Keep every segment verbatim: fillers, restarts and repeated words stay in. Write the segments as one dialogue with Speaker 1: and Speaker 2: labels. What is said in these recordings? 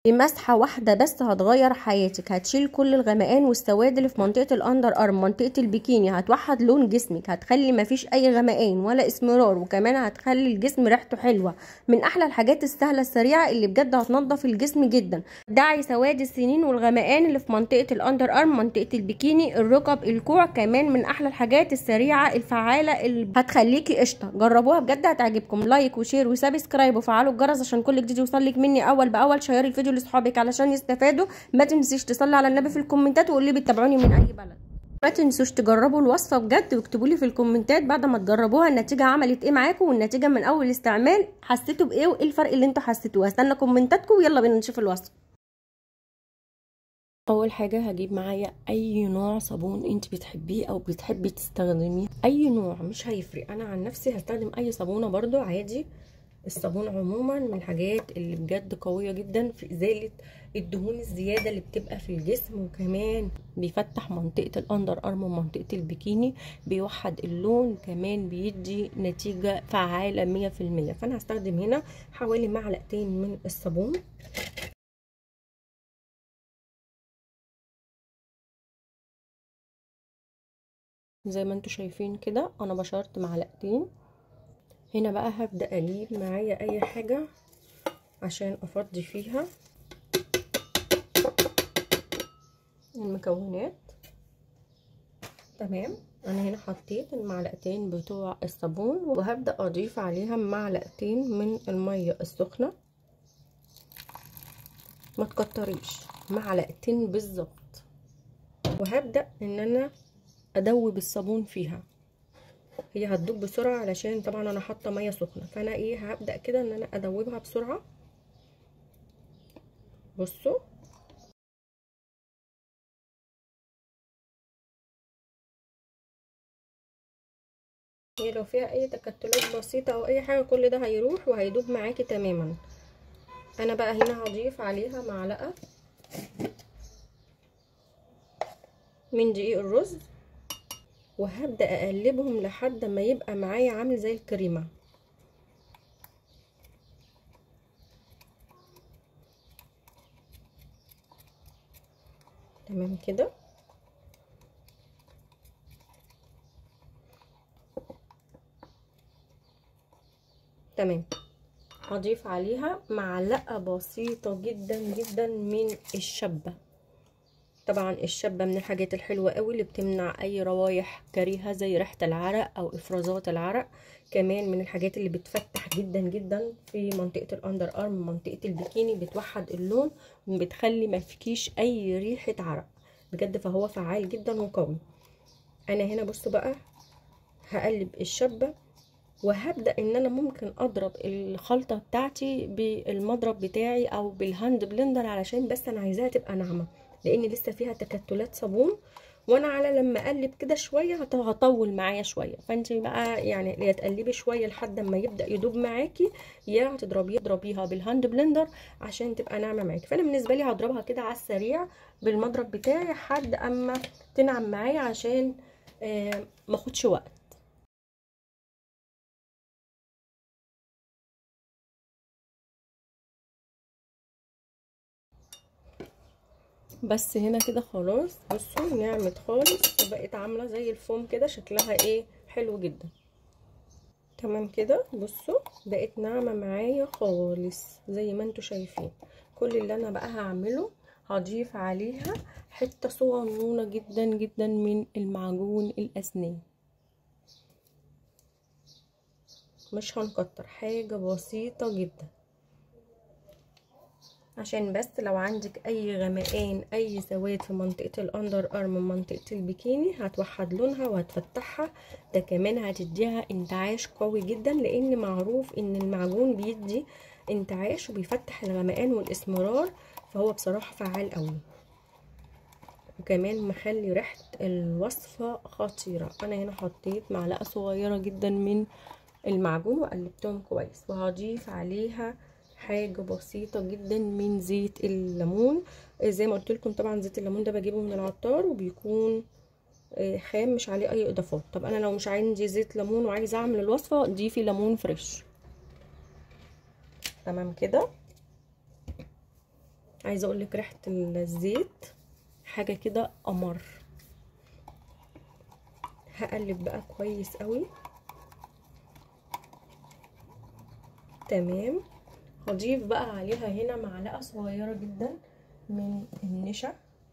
Speaker 1: بمسحه واحده بس هتغير حياتك، هتشيل كل الغمقان والسواد اللي في منطقه الاندر ارم، منطقه البيكيني، هتوحد لون جسمك، هتخلي مفيش اي غمقان ولا اسمرار، وكمان هتخلي الجسم ريحته حلوه. من احلى الحاجات السهله السريعه اللي بجد هتنضف الجسم جدا. دعي سواد السنين والغمقان اللي في منطقه الاندر ارم، منطقه البيكيني، الركب، الكوع. كمان من احلى الحاجات السريعه الفعاله اللي هتخليكي قشطه. جربوها بجد هتعجبكم. لايك وشير وسبسكرايب وفعلوا الجرس عشان كل جديد يوصلك مني اول باول. شيري الفيديو لاصحابك علشان يستفادوا. ما تنسيش تصلي على النبي في الكومنتات وقولي بتتابعوني من اي بلد. ما تنسوش تجربوا الوصفه بجد واكتبوا لي في الكومنتات بعد ما تجربوها النتيجه عملت ايه معاكم، والنتيجه من اول استعمال حسيتوا بايه وايه الفرق اللي انتوا حسيتوه. هستنى كومنتاتكم ويلا بينا نشوف الوصفه. اول حاجه هجيب معايا اي نوع صابون انت بتحبيه او بتحبي تستخدميه، اي نوع مش هيفرق. انا عن نفسي هستخدم اي صابونه برضو عادي. الصابون عموما من الحاجات اللي بجد قويه جدا في ازاله الدهون الزياده اللي بتبقى في الجسم، وكمان بيفتح منطقه الاندر ارم ومنطقه البيكيني، بيوحد اللون، كمان بيدي نتيجه فعاله مية في المية. فانا هستخدم هنا حوالي معلقتين من الصابون. زي ما انتوا شايفين كده انا بشرت معلقتين. هنا بقى هبدأ اجيب معايا اي حاجة عشان افضي فيها المكونات. تمام، انا هنا حطيت المعلقتين بتوع الصابون، وهبدأ اضيف عليها معلقتين من المية السخنة. ما تكتريش، معلقتين بالظبط. وهبدأ ان انا ادوب الصابون فيها. هي هتدوب بسرعه علشان طبعا انا حاطه ميه سخنه، فانا ايه هبدا كده ان انا ادوبها بسرعه. بصوا هي لو فيها اي تكتلات بسيطه او اي حاجه كل ده هيروح وهيدوب معاكي تماما. انا بقى هنا هضيف عليها معلقه من دقيق الرز، وهبدا اقلبهم لحد ما يبقى معايا عامل زي الكريمه. تمام كده. تمام، هضيف عليها معلقه بسيطه جدا جدا من الشبه. طبعا الشبه من الحاجات الحلوه قوي اللي بتمنع اي روايح كريهه زي ريحه العرق او افرازات العرق. كمان من الحاجات اللي بتفتح جدا جدا في منطقه الاندر ارم، منطقه البيكيني، بتوحد اللون وبتخلي ما فيكيش اي ريحه عرق بجد، فهو فعال جدا وقوي. انا هنا بصوا بقى هقلب الشبه، وهبدا ان انا ممكن اضرب الخلطه بتاعتي بالمضرب بتاعي او بالهاند بلندر، علشان بس انا عايزاها تبقى ناعمه لان لسه فيها تكتلات صابون، وانا على لما اقلب كده شويه هطول معايا شويه. فانت بقى يعني يا تقلبي شويه لحد ما يبدا يدوب معاكي، يا هتضربيها تضربيها بالهاند بلندر عشان تبقى ناعمه معاكي. فانا بالنسبه لي هضربها كده على السريع بالمضرب بتاعي لحد اما تنعم معايا عشان آه ما اخدش وقت. بس هنا كده خلاص، بصوا نعمت خالص وبقت عامله زي الفوم كده، شكلها ايه حلو جدا. تمام كده، بصوا بقت ناعمه معايا خالص زي ما انتوا شايفين. كل اللي انا بقى هعمله هضيف عليها حته صغنونه جدا جدا من المعجون الاسنان. مش هنكتر، حاجه بسيطه جدا عشان بس لو عندك اي غمقان اي سواد في منطقة الاندر ارم منطقة البيكيني هتوحد لونها وهتفتحها. ده كمان هتديها انتعاش قوي جدا، لان معروف ان المعجون بيدي انتعاش وبيفتح الغمقان والاسمرار، فهو بصراحة فعال قوي، وكمان مخلي ريحة الوصفة خطيرة. انا هنا حطيت معلقة صغيرة جدا من المعجون وقلبتهم كويس، وهضيف عليها حاجه بسيطه جدا من زيت الليمون. زي ما قلت لكم طبعا زيت الليمون ده بجيبه من العطار وبيكون خام مش عليه اي اضافات. طب انا لو مش عندي زيت ليمون وعايزه اعمل الوصفه ضيفي ليمون فريش. تمام كده. عايزه اقول لك ريحه الزيت حاجه كده قمر. هقلب بقى كويس قوي. تمام. هضيف بقى عليها هنا معلقه صغيره جدا من النشا،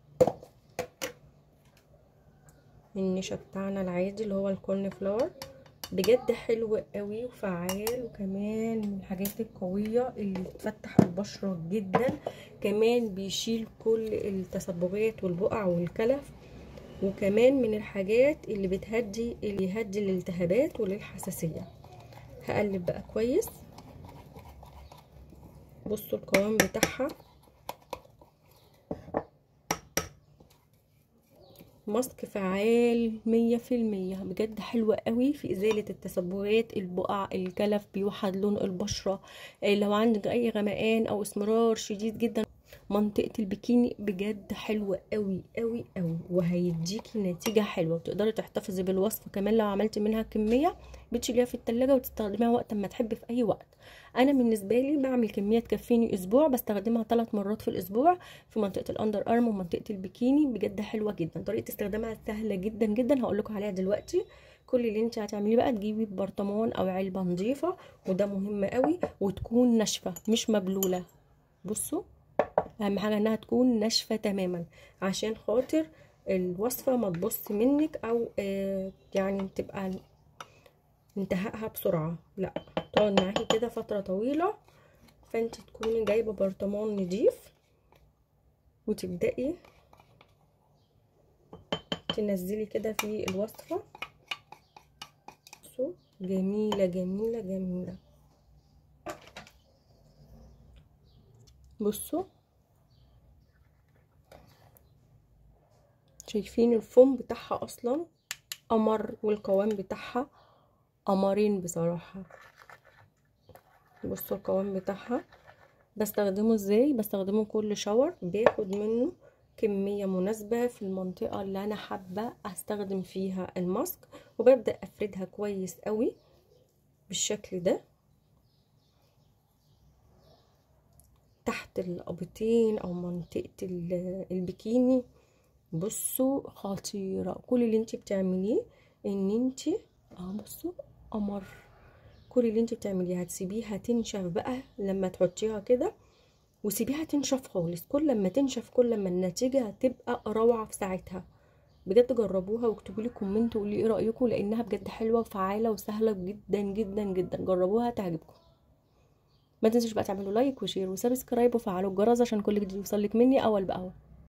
Speaker 1: النشا بتاعنا العادي اللي هو الكورن فلاور. بجد حلو قوي وفعال، وكمان من الحاجات القويه اللي بتفتح البشره جدا، كمان بيشيل كل التسببات والبقع والكلف، وكمان من الحاجات اللي بتهدي اللي يهدي الالتهابات وللحساسيه. هقلب بقى كويس. بصوا القوام بتاعها ماسك فعال مية في المية، بجد حلوة قوي في ازالة التسببات، البقع، الكلف، بيوحد لون البشرة. لو عندك اي غمقان او اسمرار شديد جدا منطقة البكيني، بجد حلوة قوي قوي قوي، وهيديكي نتيجة حلوة. وتقدري تحتفظي بالوصفة كمان لو عملتي منها كمية، بتشيليها في التلاجة وتستخدميها وقت ما تحبي في اي وقت. انا بالنسبة لي بعمل كمية تكفيني اسبوع، بستخدمها ثلاث مرات في الاسبوع في منطقة الاندر ارم ومنطقة البكيني. بجد حلوة جدا، طريقة استخدامها سهلة جدا جدا، هقول لكم عليها دلوقتي. كل اللي انت هتعمليه بقى تجيبي برطمان او علبة نظيفة، وده مهم قوي، وتكون ناشفة مش مبلولة. بصوا اهم حاجه انها تكون ناشفه تماما، عشان خاطر الوصفه ما تبص منك، او آه يعني تبقى انتهائها بسرعه، لا تقعد معاكي كده فتره طويله. فانت تكوني جايبه برطمان نضيف وتبداي تنزلي كده في الوصفه. بصوا جميله جميله جميله. بصوا شايفين الفوم بتاعها اصلا قمر، والقوام بتاعها قمرين بصراحه. بصوا القوام بتاعها. بستخدمه ازاي؟ بستخدمه كل شاور، باخد منه كمية مناسبة في المنطقة اللي انا حابة استخدم فيها الماسك، وببدأ افردها كويس قوي بالشكل ده تحت الابطين او منطقة البكيني. بصوا خطيرة. كل اللي انت بتعمليه ان انت اه بصوا قمر. كل اللي انت بتعمليه هتسيبيها تنشف بقى لما تحطيها كده، وسيبيها تنشف خالص. كل ما تنشف كل ما النتيجه هتبقى روعه في ساعتها. بجد جربوها واكتبوا لي كومنت وقولي ايه رايكم، لانها بجد حلوه وفعاله وسهله جدا جدا جدا. جربوها تعجبكم. ما تنسوش بقى تعملوا لايك وشير وسبسكرايب وفعلوا الجرس عشان كل جديد يوصلك مني اول باول.